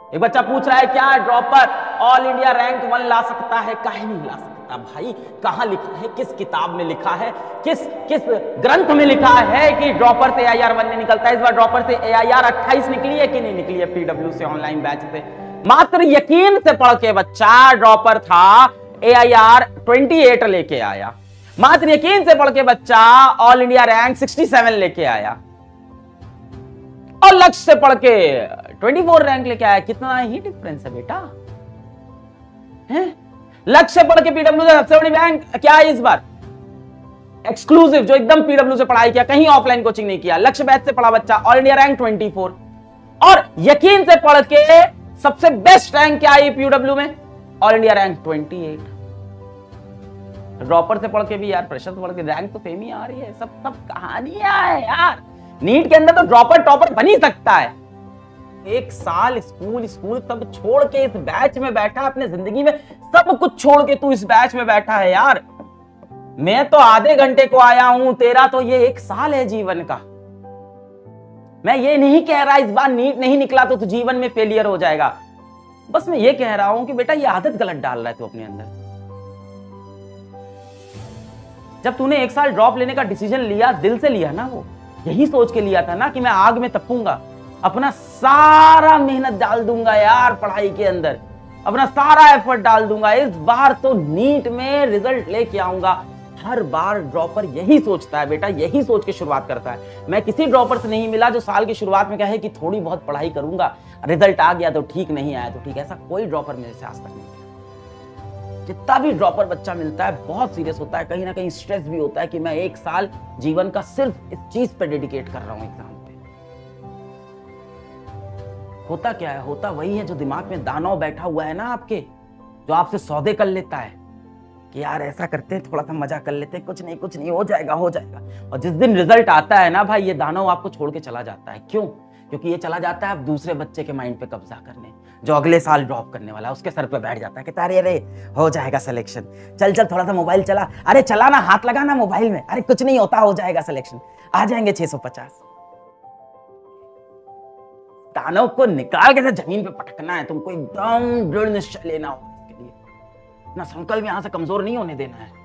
एक बच्चा पूछ रहा है क्या ड्रॉपर ऑल इंडिया रैंक 1 ला सकता है? काहे नहीं ला सकता भाई? कहां लिखा है, किस किताब में लिखा है, किस ग्रंथ में लिखा है कि ड्रॉपर से AIR 1 नहीं निकलता है? इस बार ड्रॉपर से AIR 28 निकली है कि नहीं निकली है? PW से ऑनलाइन बैच से मात्र यकीन से पढ़ के बच्चा ड्रॉपर था, AIR 28 लेके आया। मात्र यकीन से पढ़ के बच्चा ऑल इंडिया रैंक 67 लेके आया और लक्ष्य से पढ़ के 24 रैंक लेके आया। कितना ही डिफरेंस है बेटा, है? लक्ष्य से पढ़ के PW से सबसे बड़ी रैंक क्या है इस बार? एक्सक्लूसिव, जो एकदम PW से पढ़ाई किया, कहीं ऑफलाइन कोचिंग नहीं किया, लक्ष्य बैच से पढ़ा बच्चा, ऑल इंडिया रैंक 24। और यकीन से पढ़ के सबसे बेस्ट रैंक क्या आई PW में? All India rank 28। ड्रॉपर से पढ़ के भी यार, प्रेशर से पढ़ के रैंक तो सेम ही आ रही है। सब कहानियां है यार। नीट के अंदर तो ड्रॉपर टॉपर बन ही सकता है। एक साल स्कूल सब छोड़ के इस बैच में बैठा, अपने जिंदगी में सब कुछ छोड़ के तू इस बैच में बैठा है यार। मैं तो आधे घंटे को आया हूं, तेरा तो ये 1 साल है जीवन का। मैं ये नहीं कह रहा इस बार नीट नहीं निकला तो जीवन में फेलियर हो जाएगा, बस मैं ये कह रहा हूं कि बेटा ये आदत गलत डाल रहा है तू अपने अंदर। जब तूने 1 साल ड्रॉप लेने का डिसीजन लिया, दिल से लिया ना, वो यही सोच के लिया था ना कि मैं आग में तपूंगा, अपना सारा मेहनत डाल दूंगा यार पढ़ाई के अंदर, अपना सारा एफर्ट डाल दूंगा, इस बार तो नीट में रिजल्ट लेके आऊंगा। हर बार ड्रॉपर यही सोचता है बेटा, यही सोच के शुरुआत करता है। मैं किसी ड्रॉपर से नहीं मिला जो साल की शुरुआत में कहे कि थोड़ी बहुत पढ़ाई करूंगा, रिजल्ट आ गया तो ठीक, नहीं आया तो ठीक। ऐसा कोई ड्रॉपर मेरे से आज तक नहीं मिला। जितना भी ड्रॉपर बच्चा मिलता है बहुत सीरियस होता है, कहीं ना कहीं स्ट्रेस भी होता है कि मैं 1 साल जीवन का सिर्फ इस चीज पे डेडिकेट कर रहा हूं एग्जाम पे। होता क्या है? होता वही है जो दिमाग में दानव बैठा हुआ है ना आपके, जो आपसे सौदे कर लेता है कि यार ऐसा करते हैं, थोड़ा सा मजा कर लेते हैं, कुछ नहीं हो जाएगा। और जिस दिन रिजल्ट आता है ना भाई, ये दानव आपको छोड़ के चला जाता है। क्यों? क्योंकि ये चला जाता है अब दूसरे बच्चे के माइंड पे कब्जा करने, जो अगले साल ड्रॉप करने वाला है। उसके सर पे बैठ जाता है कि अरे हो जाएगा सिलेक्शन, चल थोड़ा सा मोबाइल चला, अरे चला ना, हाथ लगा ना मोबाइल में, अरे कुछ नहीं होता, हो जाएगा सिलेक्शन, आ जाएंगे 650। दानव को निकाल के जमीन पे पटकना है तुमको, एकदम दृढ़ निश्चय लेना होगा इसके लिए। अपना संकल्प यहां से कमजोर नहीं होने देना है।